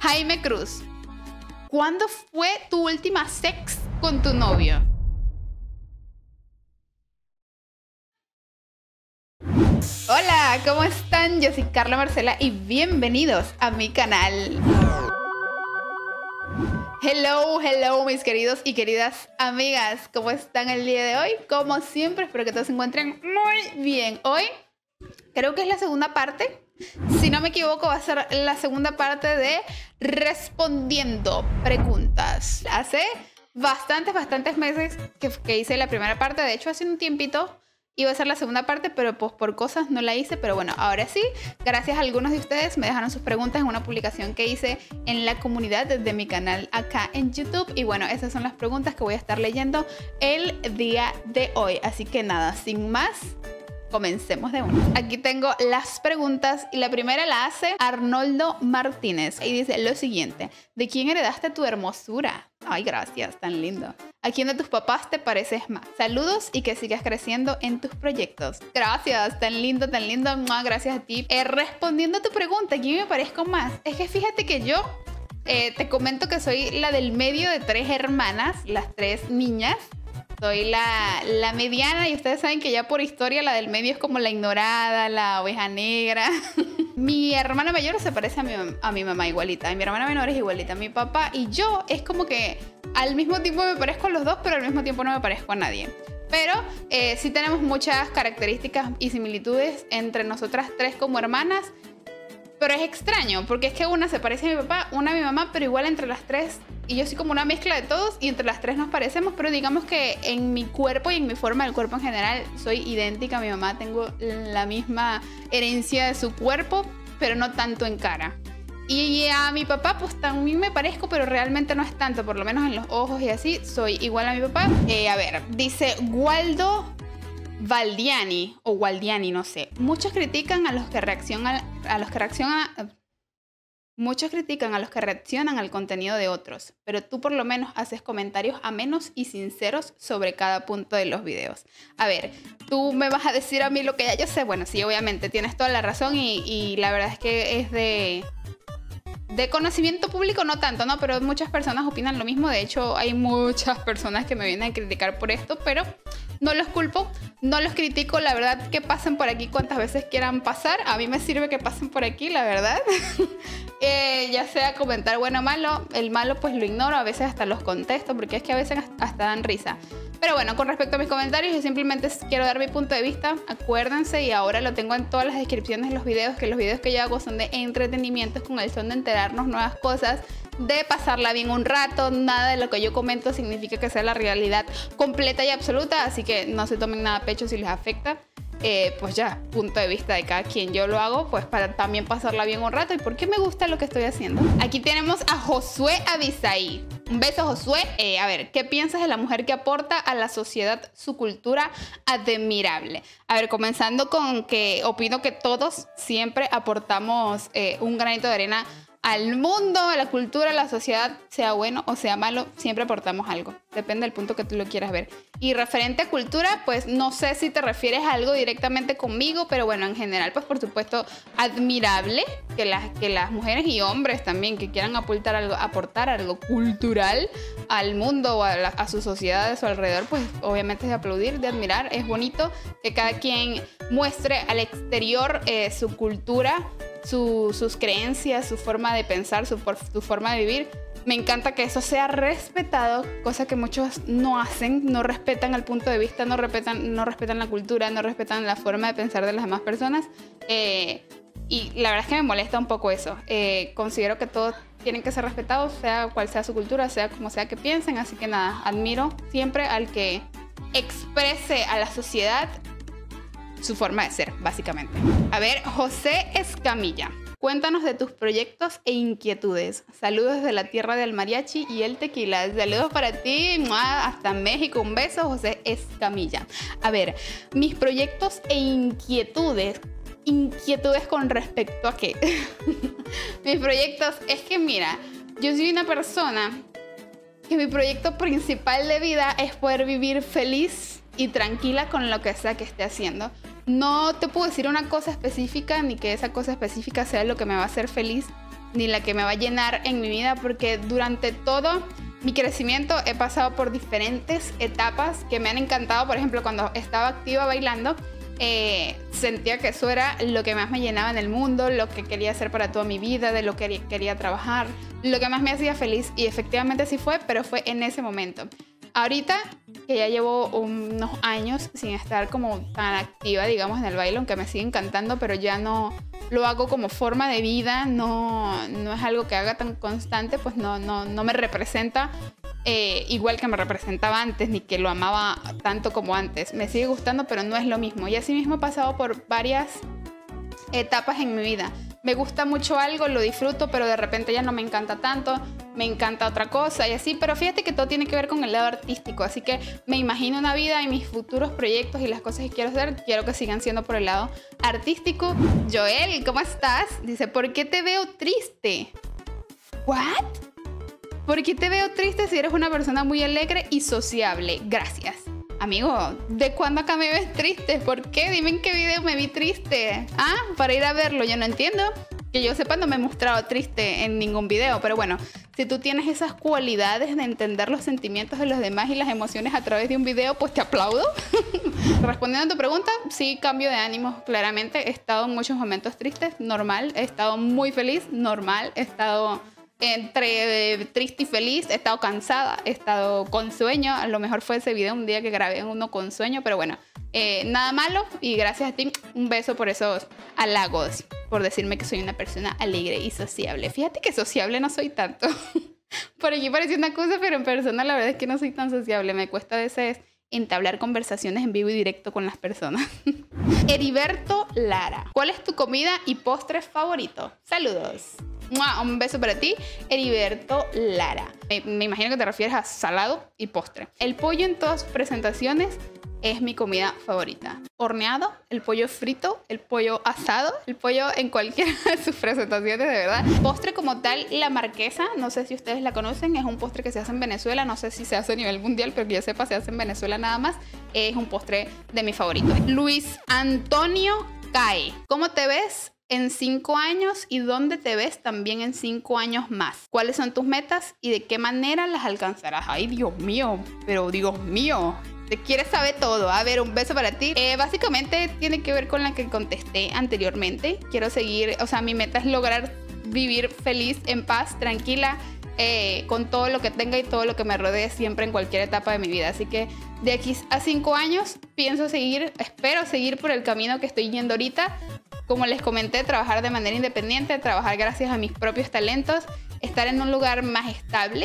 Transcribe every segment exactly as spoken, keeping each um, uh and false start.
Jaime Cruz, ¿cuándo fue tu última sex con tu novio? Hola, ¿cómo están? Yo soy Carla Marcela y bienvenidos a mi canal. Hello, hello mis queridos y queridas amigas. ¿Cómo están el día de hoy? Como siempre, espero que todos se encuentren muy bien. Hoy creo que es la segunda parte. Si no me equivoco, va a ser la segunda parte de respondiendo preguntas. Hace bastantes, bastantes meses que, que hice la primera parte. De hecho, hace un tiempito iba a ser la segunda parte, pero pues por cosas no la hice. Pero bueno, ahora sí, gracias a algunos de ustedes me dejaron sus preguntas en una publicación que hice en la comunidad de mi canal acá en YouTube. Y bueno, esas son las preguntas que voy a estar leyendo el día de hoy. Así que nada, sin más, comencemos de una. Aquí tengo las preguntas y la primera la hace Arnoldo Martínez y dice lo siguiente: ¿de quién heredaste tu hermosura? Ay, gracias, tan lindo. ¿A quién de tus papás te pareces más? Saludos y que sigas creciendo en tus proyectos. Gracias, tan lindo, tan lindo. Gracias a ti. Eh, respondiendo a tu pregunta, ¿a quién me parezco más? Es que fíjate que yo eh, te comento que soy la del medio de tres hermanas, las tres niñas. Soy la, la mediana y ustedes saben que ya por historia la del medio es como la ignorada, la oveja negra. Mi hermana mayor se parece a mi, a mi mamá igualita. Y mi hermana menor es igualita. Mi papá y yo es como que al mismo tiempo me parezco a los dos, pero al mismo tiempo no me parezco a nadie. Pero eh, sí tenemos muchas características y similitudes entre nosotras tres como hermanas. Pero es extraño, porque es que una se parece a mi papá, una a mi mamá, pero igual entre las tres, y yo soy como una mezcla de todos, y entre las tres nos parecemos, pero digamos que en mi cuerpo y en mi forma del cuerpo en general soy idéntica a mi mamá, tengo la misma herencia de su cuerpo, pero no tanto en cara. Y a mi papá pues también me parezco, pero realmente no es tanto, por lo menos en los ojos y así, soy igual a mi papá. Eh, a ver, dice Waldo Valdiani o Waldiani, no sé. Muchos critican a los que reaccionan a los que reaccionan muchos critican a los que reaccionan al contenido de otros, pero tú por lo menos haces comentarios amenos y sinceros sobre cada punto de los videos. A ver, tú me vas a decir a mí lo que ya yo sé. Bueno, sí, obviamente tienes toda la razón y, y la verdad es que es de de conocimiento público, no tanto, ¿no? Pero muchas personas opinan lo mismo. De hecho, hay muchas personas que me vienen a criticar por esto, pero no los culpo, no los critico. La verdad, que pasen por aquí cuantas veces quieran pasar. A mí me sirve que pasen por aquí, la verdad. eh, ya sea comentar bueno o malo. El malo pues lo ignoro, a veces hasta los contesto, porque es que a veces hasta dan risa. Pero bueno, con respecto a mis comentarios, yo simplemente quiero dar mi punto de vista. Acuérdense, y ahora lo tengo en todas las descripciones de los videos, que los videos que yo hago son de entretenimiento, con el son de enterarnos nuevas cosas, de pasarla bien un rato. Nada de lo que yo comento significa que sea la realidad completa y absoluta, así que no se tomen nada a pecho si les afecta. Eh, pues ya, punto de vista de cada quien. Yo lo hago pues para también pasarla bien un rato y porque me gusta lo que estoy haciendo. Aquí tenemos a Josué Abisaí. Un beso, Josué. Eh, a ver, ¿qué piensas de la mujer que aporta a la sociedad su cultura admirable? A ver, comenzando con que opino que todos siempre aportamos eh, un granito de arena al mundo, a la cultura, a la sociedad, sea bueno o sea malo, siempre aportamos algo. Depende del punto que tú lo quieras ver. Y referente a cultura, pues no sé si te refieres a algo directamente conmigo, pero bueno, en general, pues por supuesto, admirable que las, que las mujeres y hombres también que quieran aportar algo, aportar algo cultural al mundo o a, la, a su sociedad de su alrededor, pues obviamente es de aplaudir, de admirar. Es bonito que cada quien muestre al exterior eh, su cultura, Su, sus creencias, su forma de pensar, su, su forma de vivir. Me encanta que eso sea respetado, cosa que muchos no hacen, no respetan el punto de vista, no respetan, no respetan la cultura, no respetan la forma de pensar de las demás personas. Eh, y la verdad es que me molesta un poco eso. Eh, considero que todos tienen que ser respetados, sea cual sea su cultura, sea como sea que piensen. Así que nada, admiro siempre al que exprese a la sociedad su forma de ser, básicamente. A ver, José Escamilla. Cuéntanos de tus proyectos e inquietudes. Saludos desde la tierra del mariachi y el tequila. Saludos para ti, ¡mua! Hasta México. Un beso, José Escamilla. A ver, mis proyectos e inquietudes. ¿Inquietudes con respecto a qué? Mis proyectos, es que mira, yo soy una persona que mi proyecto principal de vida es poder vivir feliz y tranquila con lo que sea que esté haciendo. No te puedo decir una cosa específica ni que esa cosa específica sea lo que me va a hacer feliz, ni la que me va a llenar en mi vida, porque durante todo mi crecimiento he pasado por diferentes etapas que me han encantado. Por ejemplo, cuando estaba activa bailando, eh, sentía que eso era lo que más me llenaba en el mundo, lo que quería hacer para toda mi vida, de lo que quería trabajar, lo que más me hacía feliz, y efectivamente así fue, pero fue en ese momento. Ahorita que ya llevo unos años sin estar como tan activa, digamos, en el baile, aunque me sigue encantando, pero ya no lo hago como forma de vida, no, no es algo que haga tan constante, pues no, no, no me representa eh, igual que me representaba antes, ni que lo amaba tanto como antes. Me sigue gustando, pero no es lo mismo. Y así mismo he pasado por varias etapas en mi vida. Me gusta mucho algo, lo disfruto, pero de repente ya no me encanta tanto, me encanta otra cosa y así. Pero fíjate que todo tiene que ver con el lado artístico, así que me imagino una vida y mis futuros proyectos y las cosas que quiero hacer, quiero que sigan siendo por el lado artístico. Joel, ¿cómo estás? Dice, ¿por qué te veo triste? ¿What? ¿Por qué te veo triste si eres una persona muy alegre y sociable? Gracias. Amigo, ¿de cuándo acá me ves triste? ¿Por qué? Dime en qué video me vi triste. Ah, para ir a verlo, yo no entiendo. Que yo sepa, no me he mostrado triste en ningún video. Pero bueno, si tú tienes esas cualidades de entender los sentimientos de los demás y las emociones a través de un video, pues te aplaudo. Respondiendo a tu pregunta, sí, cambio de ánimo, claramente. He estado en muchos momentos tristes, normal. He estado muy feliz, normal. He estado entre eh, triste y feliz, he estado cansada, he estado con sueño. A lo mejor fue ese video un día que grabé uno con sueño, pero bueno, eh, nada malo, y gracias a ti, un beso por esos halagos, por decirme que soy una persona alegre y sociable. Fíjate que sociable no soy tanto. Por aquí parece una cosa, pero en persona la verdad es que no soy tan sociable. Me cuesta a veces entablar conversaciones en vivo y directo con las personas. Heriberto Lara, ¿cuál es tu comida y postre favorito? Saludos. ¡Mua! Un beso para ti, Heriberto Lara. Me, me imagino que te refieres a salado y postre. El pollo en todas sus presentaciones es mi comida favorita. Horneado, el pollo frito, el pollo asado, el pollo en cualquiera de sus presentaciones, de verdad. Postre como tal, la marquesa, no sé si ustedes la conocen, es un postre que se hace en Venezuela, no sé si se hace a nivel mundial, pero que yo sepa se hace en Venezuela nada más. Es un postre de mis favoritos. Luis Antonio Cae, ¿cómo te ves en cinco años y dónde te ves también en cinco años más? ¿Cuáles son tus metas y de qué manera las alcanzarás? Ay, Dios mío, pero Dios mío, te quieres saber todo. A ver, un beso para ti. Eh, básicamente tiene que ver con la que contesté anteriormente. Quiero seguir, o sea, mi meta es lograr vivir feliz, en paz, tranquila, eh, con todo lo que tenga y todo lo que me rodee siempre en cualquier etapa de mi vida. Así que de aquí a cinco años pienso seguir, espero seguir por el camino que estoy yendo ahorita. Como les comenté, trabajar de manera independiente, trabajar gracias a mis propios talentos, estar en un lugar más estable.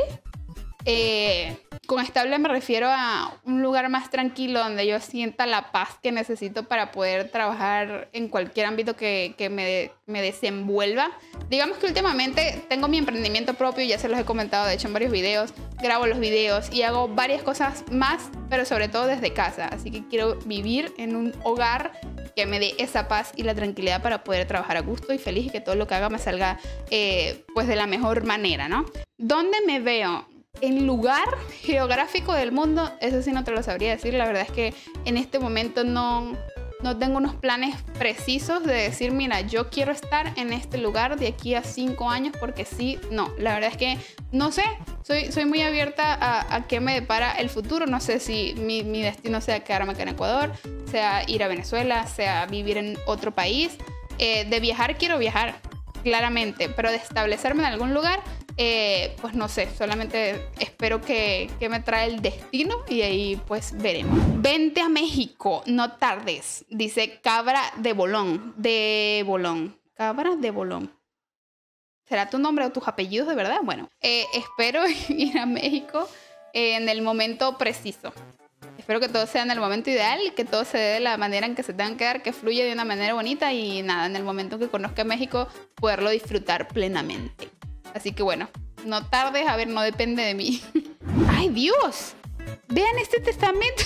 Eh, con estable me refiero a un lugar más tranquilo donde yo sienta la paz que necesito para poder trabajar en cualquier ámbito que, que me, me desenvuelva. Digamos que últimamente tengo mi emprendimiento propio, ya se los he comentado de hecho en varios videos, grabo los videos y hago varias cosas más, pero sobre todo desde casa. Así que quiero vivir en un hogar que me dé esa paz y la tranquilidad para poder trabajar a gusto y feliz y que todo lo que haga me salga eh, pues de la mejor manera, ¿no? ¿Dónde me veo? En lugar geográfico del mundo, eso sí no te lo sabría decir. La verdad es que en este momento no, no tengo unos planes precisos de decir, mira, yo quiero estar en este lugar de aquí a cinco años porque sí, no. La verdad es que no sé, soy, soy muy abierta a, a qué me depara el futuro. No sé si mi, mi destino sea quedarme acá en Ecuador, sea ir a Venezuela, sea vivir en otro país. Eh, de viajar quiero viajar, claramente, pero de establecerme en algún lugar, Eh, pues no sé, solamente espero que, que me trae el destino y ahí pues veremos. Vente a México, no tardes, dice Cabra de Bolón, de Bolón, Cabra de Bolón. ¿Será tu nombre o tus apellidos de verdad? Bueno, eh, espero ir a México eh, en el momento preciso. Espero que todo sea en el momento ideal, que todo se dé de la manera en que se tenga que dar, que fluya de una manera bonita y nada, en el momento que conozca México, poderlo disfrutar plenamente. Así que bueno, no tardes, a ver, no depende de mí. ¡Ay, Dios! Vean este testamento.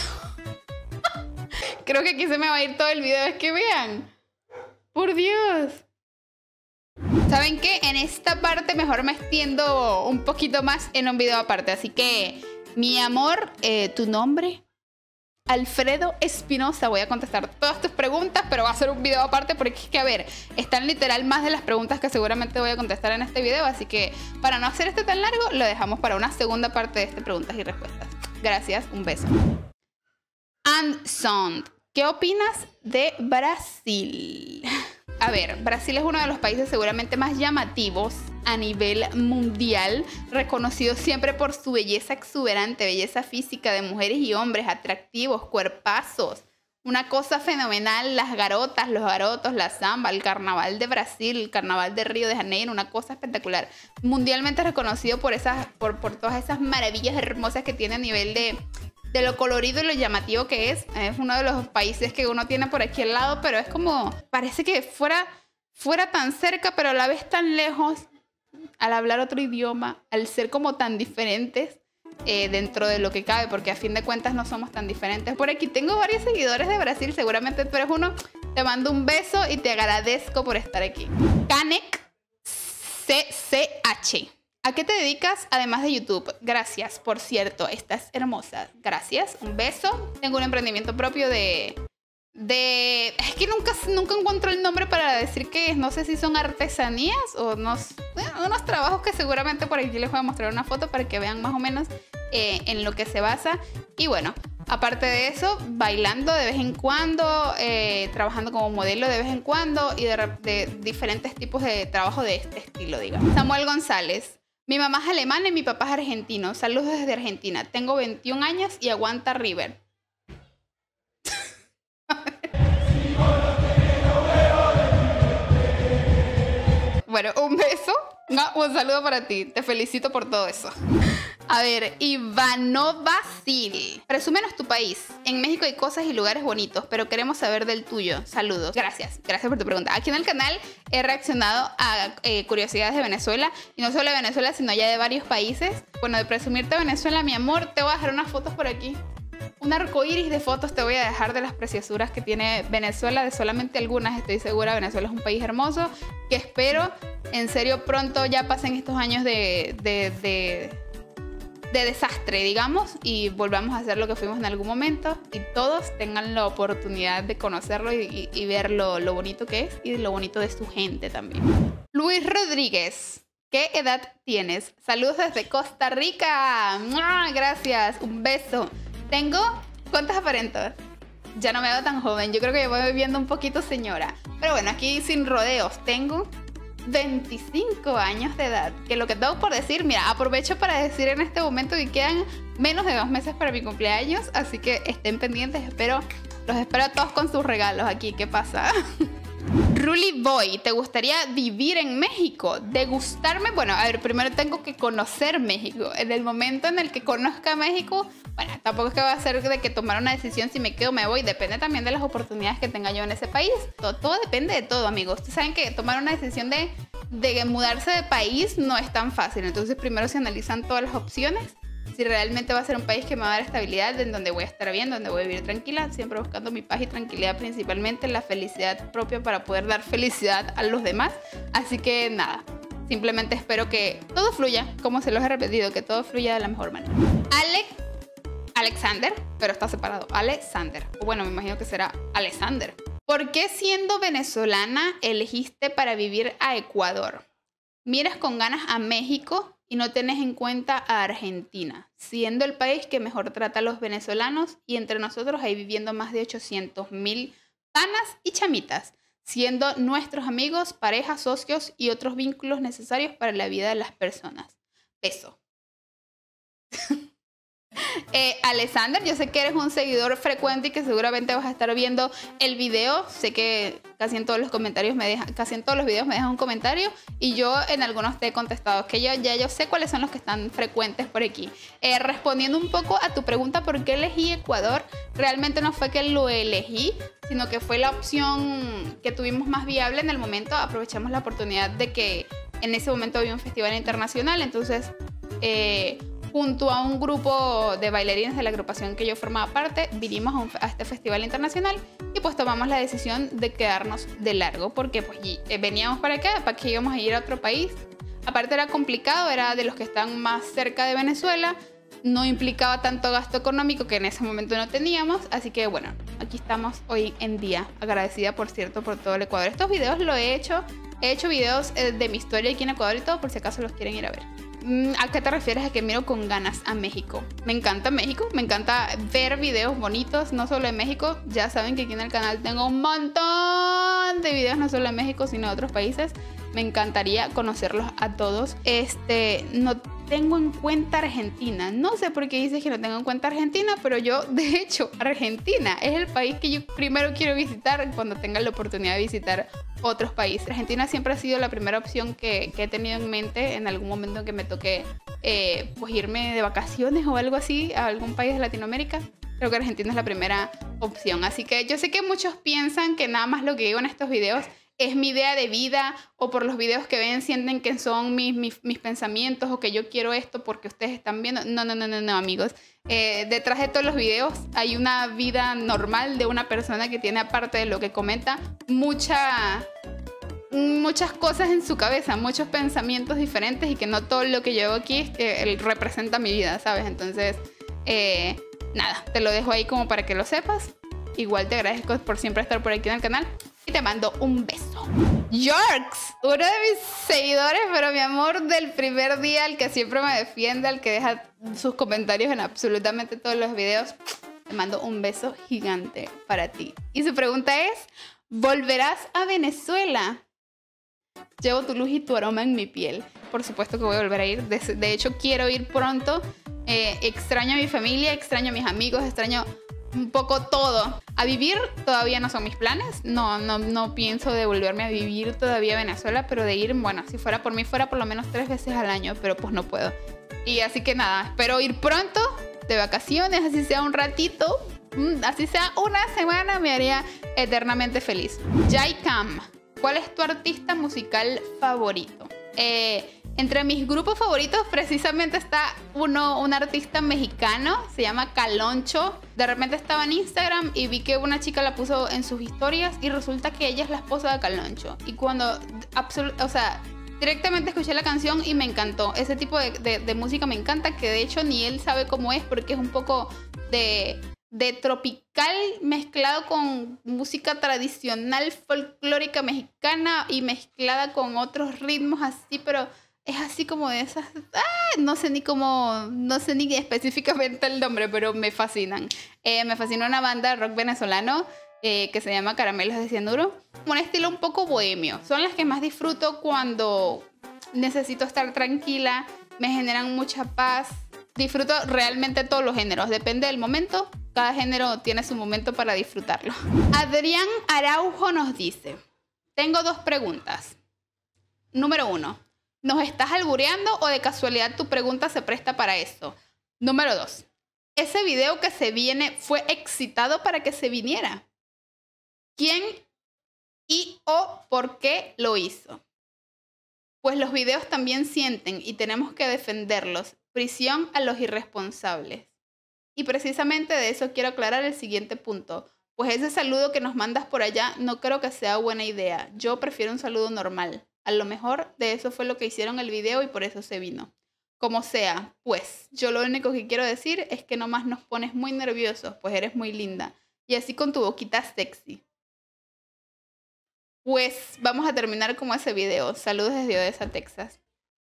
Creo que aquí se me va a ir todo el video, es que vean. ¡Por Dios! ¿Saben qué? En esta parte mejor me extiendo un poquito más en un video aparte. Así que, mi amor, eh, ¿tu nombre? Alfredo Espinosa, voy a contestar todas tus preguntas, pero va a ser un video aparte porque es que, a ver, están literal más de las preguntas que seguramente voy a contestar en este video, así que para no hacer este tan largo, lo dejamos para una segunda parte de este preguntas y respuestas. Gracias, un beso. Anson, ¿qué opinas de Brasil? A ver, Brasil es uno de los países seguramente más llamativos a nivel mundial, reconocido siempre por su belleza exuberante, belleza física de mujeres y hombres, atractivos, cuerpazos. Una cosa fenomenal, las garotas, los garotos, la samba, el carnaval de Brasil, el carnaval de Río de Janeiro, una cosa espectacular. Mundialmente reconocido por, esas, por, por todas esas maravillas hermosas que tiene a nivel de... de lo colorido y lo llamativo que es. Es uno de los países que uno tiene por aquí al lado, pero es como, parece que fuera, fuera tan cerca, pero a la vez tan lejos, al hablar otro idioma, al ser como tan diferentes eh, dentro de lo que cabe, porque a fin de cuentas no somos tan diferentes. Por aquí tengo varios seguidores de Brasil, seguramente tú eres uno. Te mando un beso y te agradezco por estar aquí. Canek C C H. ¿A qué te dedicas además de YouTube? Gracias, por cierto, estás hermosa. Gracias, un beso. Tengo un emprendimiento propio de... de es que nunca, nunca encuentro el nombre para decir que no sé si son artesanías o unos, bueno, unos trabajos que seguramente por aquí les voy a mostrar una foto para que vean más o menos eh, en lo que se basa. Y bueno, aparte de eso, bailando de vez en cuando, eh, trabajando como modelo de vez en cuando y de, de diferentes tipos de trabajo de este estilo, digamos. Samuel González. Mi mamá es alemana y mi papá es argentino. Saludos desde Argentina. Tengo veintiún años y aguanta River. Bueno, un beso. No, un saludo para ti. Te felicito por todo eso. A ver, Ivano Basil. Presúmenos tu país. En México hay cosas y lugares bonitos, pero queremos saber del tuyo. Saludos. Gracias. Gracias por tu pregunta. Aquí en el canal he reaccionado a eh, curiosidades de Venezuela. Y no solo de Venezuela, sino ya de varios países. Bueno, de presumirte Venezuela, mi amor, te voy a dejar unas fotos por aquí. Un arcoíris de fotos te voy a dejar de las preciosuras que tiene Venezuela, de solamente algunas, estoy segura. Venezuela es un país hermoso que espero, en serio, pronto ya pasen estos años de, de, de, de desastre, digamos, y volvamos a hacer lo que fuimos en algún momento y todos tengan la oportunidad de conocerlo y, y, y ver lo, lo bonito que es y lo bonito de su gente también. Luis Rodríguez. ¿Qué edad tienes? Saludos desde Costa Rica. ¡Mua! Gracias, un beso. Tengo... ¿Cuántas aparento? Ya no me veo tan joven. Yo creo que voy viendo un poquito señora. Pero bueno, aquí sin rodeos. Tengo veinticinco años de edad. Que lo que tengo por decir... Mira, aprovecho para decir en este momento que quedan menos de dos meses para mi cumpleaños. Así que estén pendientes. Espero... Los espero a todos con sus regalos aquí. ¿Qué pasa? Ruli Boy, ¿te gustaría vivir en México? ¿Degustarme? Bueno, a ver, primero tengo que conocer México. En el momento en el que conozca México, bueno, tampoco es que va a ser de que tomar una decisión si me quedo o me voy. Depende también de las oportunidades que tenga yo en ese país. Todo, todo depende de todo, amigos. Ustedes saben que tomar una decisión de, de mudarse de país no es tan fácil. Entonces primero se analizan todas las opciones. Si realmente va a ser un país que me va a dar estabilidad, en donde voy a estar bien, donde voy a vivir tranquila, siempre buscando mi paz y tranquilidad, principalmente la felicidad propia para poder dar felicidad a los demás. Así que nada, simplemente espero que todo fluya, como se los he repetido, que todo fluya de la mejor manera. Alex, Alexander, pero está separado, Alexander, o bueno, me imagino que será Alexander. ¿Por qué siendo venezolana elegiste para vivir a Ecuador? Miras con ganas a México y no tenés en cuenta a Argentina, siendo el país que mejor trata a los venezolanos y entre nosotros hay viviendo más de ochocientos mil panas y chamitas, siendo nuestros amigos, parejas, socios y otros vínculos necesarios para la vida de las personas. Beso. Eh, Alexander, yo sé que eres un seguidor frecuente y que seguramente vas a estar viendo el video. Sé que casi en todos los comentarios me dejan, casi en todos los videos me dejan un comentario y yo en algunos te he contestado que yo ya yo sé cuáles son los que están frecuentes por aquí. Eh, respondiendo un poco a tu pregunta por qué elegí Ecuador, realmente no fue que lo elegí, sino que fue la opción que tuvimos más viable en el momento. Aprovechamos la oportunidad de que en ese momento había un festival internacional, entonces eh, junto a un grupo de bailarines de la agrupación que yo formaba parte, vinimos a, un, a este festival internacional y pues tomamos la decisión de quedarnos de largo porque pues eh, veníamos para acá, para que íbamos a ir a otro país. Aparte era complicado, era de los que están más cerca de Venezuela no implicaba tanto gasto económico que en ese momento no teníamos. Así que bueno, aquí estamos hoy en día. Agradecida, por cierto, por todo el Ecuador. Estos videos lo he hecho. He hecho videos de mi historia aquí en Ecuador y todo, por si acaso los quieren ir a ver. ¿A qué te refieres a que miro con ganas a México? Me encanta México, me encanta ver videos bonitos, no solo de México. Ya saben que aquí en el canal tengo un montón de videos, no solo de México, sino de otros países. Me encantaría conocerlos a todos. Este, no tengo en cuenta Argentina. No sé por qué dices que no tengo en cuenta Argentina, pero yo, de hecho, Argentina es el país que yo primero quiero visitar cuando tenga la oportunidad de visitar otros países. Argentina siempre ha sido la primera opción que, que he tenido en mente en algún momento en que me toque eh, pues irme de vacaciones o algo así a algún país de Latinoamérica. Creo que Argentina es la primera opción. Así que yo sé que muchos piensan que nada más lo que digo en estos videos es mi idea de vida, o por los videos que ven sienten que son mis, mis, mis pensamientos, o que yo quiero esto porque ustedes están viendo. No, no, no, no, no, amigos. Eh, detrás de todos los videos hay una vida normal de una persona que tiene, aparte de lo que comenta, mucha, muchas cosas en su cabeza, muchos pensamientos diferentes, y que no todo lo que yo hago aquí es que él representa mi vida, ¿sabes? Entonces, eh, nada, te lo dejo ahí como para que lo sepas. Igual te agradezco por siempre estar por aquí en el canal. Y te mando un beso. Yorks, uno de mis seguidores, pero mi amor, del primer día, al que siempre me defiende, al que deja sus comentarios en absolutamente todos los videos. Te mando un beso gigante para ti. Y su pregunta es: ¿volverás a Venezuela? Llevo tu luz y tu aroma en mi piel. Por supuesto que voy a volver a ir. De, de hecho, quiero ir pronto. Eh, extraño a mi familia, extraño a mis amigos, extraño un poco todo. A vivir todavía no son mis planes. No, no, no pienso devolverme a vivir todavía a Venezuela, pero de ir, bueno, si fuera por mí, fuera por lo menos tres veces al año, pero pues no puedo. Y así que nada, espero ir pronto de vacaciones, así sea un ratito, así sea una semana, me haría eternamente feliz. Jaikam, ¿cuál es tu artista musical favorito? Eh... Entre mis grupos favoritos precisamente está uno, un artista mexicano, se llama Caloncho. De repente estaba en Instagram y vi que una chica la puso en sus historias y resulta que ella es la esposa de Caloncho. Y cuando, o sea, directamente escuché la canción y me encantó. Ese tipo de, de, de música me encanta, que de hecho ni él sabe cómo es, porque es un poco de, de tropical mezclado con música tradicional folclórica mexicana y mezclada con otros ritmos así, pero es así como de esas... ¡Ah! No sé ni cómo... No sé ni específicamente el nombre, pero me fascinan. Eh, me fascina una banda de rock venezolano eh, que se llama Caramelos de Cianuro. Un estilo un poco bohemio. Son las que más disfruto cuando necesito estar tranquila. Me generan mucha paz. Disfruto realmente todos los géneros. Depende del momento. Cada género tiene su momento para disfrutarlo. Adrián Araujo nos dice: tengo dos preguntas. Número uno: ¿nos estás albureando o de casualidad tu pregunta se presta para eso? Número dos: ¿ese video que se viene fue excitado para que se viniera? ¿Quién y o por qué lo hizo? Pues los videos también sienten y tenemos que defenderlos. Prisión a los irresponsables. Y precisamente de eso quiero aclarar el siguiente punto. Pues ese saludo que nos mandas por allá no creo que sea buena idea. Yo prefiero un saludo normal. A lo mejor de eso fue lo que hicieron el video y por eso se vino. Como sea, pues yo lo único que quiero decir es que nomás nos pones muy nerviosos, pues eres muy linda. Y así con tu boquita sexy. Pues vamos a terminar como ese video. Saludos desde Odessa, Texas.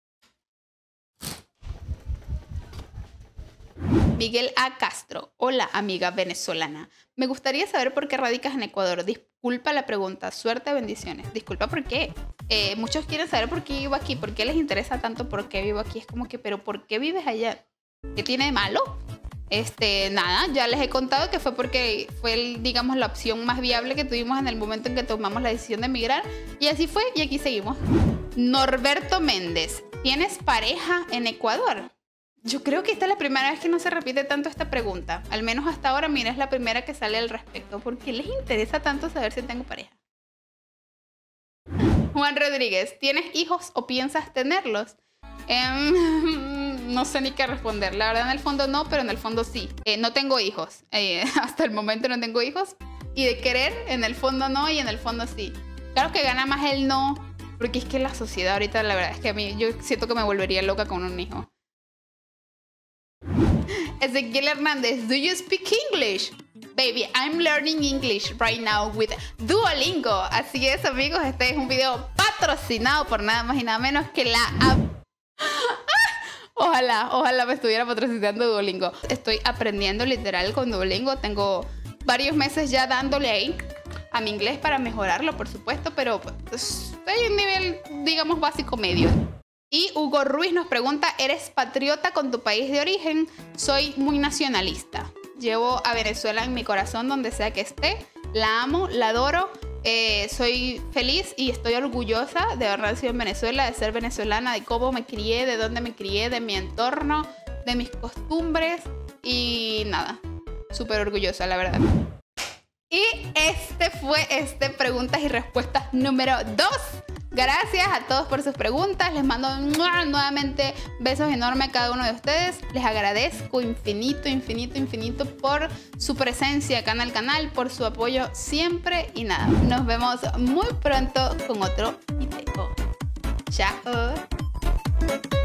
Miguel A. Castro. Hola, amiga venezolana. Me gustaría saber por qué radicas en Ecuador. Disculpa la pregunta. Suerte, bendiciones. Disculpa, ¿por qué? Eh, muchos quieren saber por qué vivo aquí. ¿Por qué les interesa tanto por qué vivo aquí? Es como que, ¿pero por qué vives allá? ¿Qué tiene de malo? Este, nada, ya les he contado que fue porque fue, el, digamos, la opción más viable que tuvimos en el momento en que tomamos la decisión de emigrar. Y así fue, y aquí seguimos. Norberto Méndez. ¿Tienes pareja en Ecuador? Yo creo que esta es la primera vez que no se repite tanto esta pregunta. Al menos hasta ahora, mira, es la primera que sale al respecto. ¿Por qué les interesa tanto saber si tengo pareja? Juan Rodríguez, ¿tienes hijos o piensas tenerlos? Eh, no sé ni qué responder. La verdad, en el fondo no, pero en el fondo sí. Eh, no tengo hijos. Eh, hasta el momento no tengo hijos. Y de querer, en el fondo no y en el fondo sí. Claro que gana más el no, porque es que la sociedad ahorita, la verdad es que a mí, yo siento que me volvería loca con un hijo. Ezequiel Hernández, do you speak English? Baby, I'm learning English right now with Duolingo. Así es, amigos, este es un video patrocinado por nada más y nada menos que la app. Ojalá, ojalá me estuviera patrocinando Duolingo. Estoy aprendiendo literal con Duolingo. Tengo varios meses ya dándole ahí a mi inglés para mejorarlo, por supuesto, pero pues, estoy en un nivel, digamos, básico medio. Y Hugo Ruiz nos pregunta, ¿eres patriota con tu país de origen? Soy muy nacionalista. Llevo a Venezuela en mi corazón donde sea que esté. La amo, la adoro. Eh, soy feliz y estoy orgullosa de haber nacido en Venezuela, de ser venezolana, de cómo me crié, de dónde me crié, de mi entorno, de mis costumbres y nada, súper orgullosa, la verdad. Y este fue este preguntas y respuestas número dos. Gracias a todos por sus preguntas. Les mando nuevamente besos enormes a cada uno de ustedes. Les agradezco infinito, infinito, infinito por su presencia acá en el canal, por su apoyo siempre. Y nada, nos vemos muy pronto con otro video. Chao.